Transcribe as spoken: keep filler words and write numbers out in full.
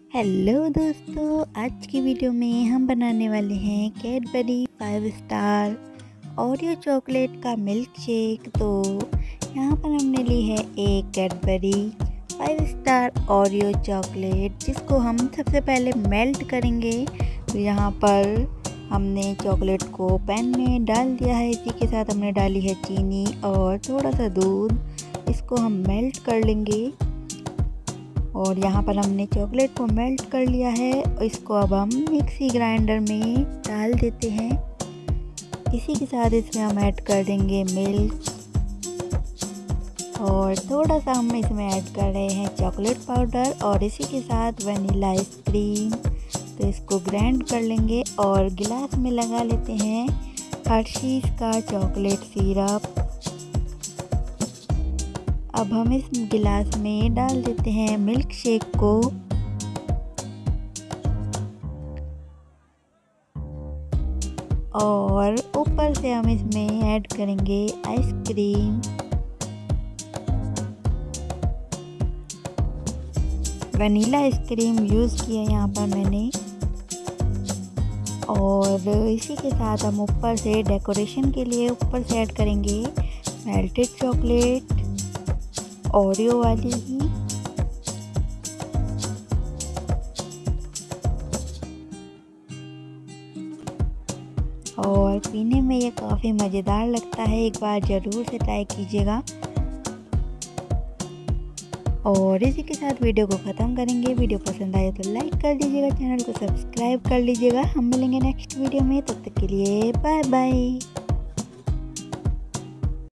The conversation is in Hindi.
हेलो दोस्तों, आज की वीडियो में हम बनाने वाले हैं Cadbury five star Oreo chocolate का मिल्क शेक। तो यहाँ पर हमने ली है एक Cadbury five star Oreo chocolate, जिसको हम सबसे पहले मेल्ट करेंगे। तो यहाँ पर हमने चॉकलेट को पैन में डाल दिया है। इसी के साथ हमने डाली है चीनी और थोड़ा सा दूध। इसको हम मेल्ट कर लेंगे। और यहाँ पर हमने चॉकलेट को मेल्ट कर लिया है। इसको अब हम मिक्सी ग्राइंडर में डाल देते हैं। इसी के साथ इसमें हम ऐड कर देंगे मिल्क और थोड़ा सा हम इसमें ऐड कर रहे हैं चॉकलेट पाउडर और इसी के साथ वनीला आइसक्रीम। तो इसको ग्राइंड कर लेंगे और गिलास में लगा लेते हैं हर्शीज़ का चॉकलेट सिरप। अब हम इस गिलास में डाल देते हैं मिल्क शेक को और ऊपर से हम इसमें ऐड करेंगे आइसक्रीम। वनीला आइसक्रीम यूज़ किया यहाँ पर मैंने। और इसी के साथ हम ऊपर से डेकोरेशन के लिए ऊपर से ऐड करेंगे मेल्टेड चॉकलेट ओरियो वाली ही। और पीने में ये काफ़ी मज़ेदार लगता है, एक बार ज़रूर से ट्राई कीजिएगा। और इसी के साथ वीडियो को ख़त्म करेंगे। वीडियो पसंद आए तो लाइक कर दीजिएगा, चैनल को सब्सक्राइब कर लीजिएगा। हम मिलेंगे नेक्स्ट वीडियो में, तब तक के लिए बाय बाय।